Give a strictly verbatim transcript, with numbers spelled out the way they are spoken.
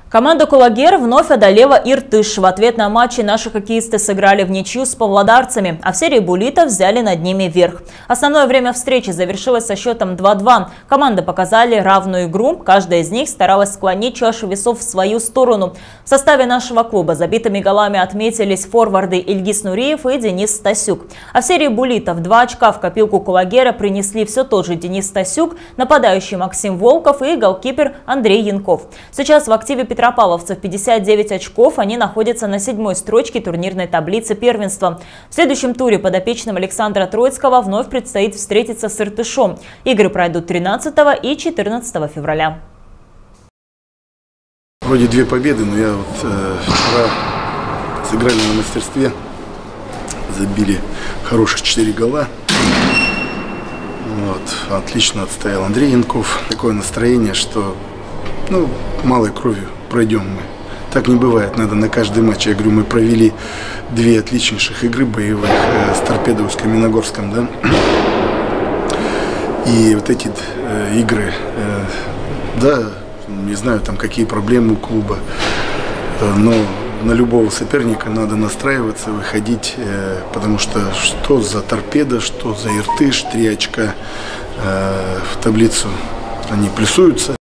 Команда «Кулагер» вновь одолела Иртыш. В ответном матче наши хоккеисты сыграли в ничью с павлодарцами, а в серии буллитов взяли над ними верх. Основное время встречи завершилось со счетом два-два. Команды показали равную игру, каждая из них старалась склонить чашу весов в свою сторону. В составе нашего клуба забитыми голами отметились форварды Ильгиз Нуриев и Денис Стасюк. А в серии буллитов два очка в копилку «Кулагера» принесли все тот же Денис Стасюк, нападающий Максим Волков и голкипер Андрей Янков. Сейчас в активе петропавловцев пятьдесят девять очков, они находятся на седьмой строчке турнирной таблицы первенства. В следующем туре подопечным Александра Троицкого вновь предстоит встретиться с Иртышом. Игры пройдут тринадцатого и четырнадцатого февраля. Вроде две победы, но я вот э, вчера сыграли на мастерстве, забили хороших четыре гола. Вот, отлично отстоял Андрей Янков. Такое настроение, что ну, малой кровью пройдем мы. Так не бывает, надо на каждый матч. Я говорю, мы провели две отличнейших игры боевых э, с Торпедо в Каменногорском, да. И вот эти э, игры, э, да, не знаю, там какие проблемы у клуба, э, но на любого соперника надо настраиваться, выходить, э, потому что что за Торпедо, что за Иртыш, три очка э, в таблицу они плюсуются.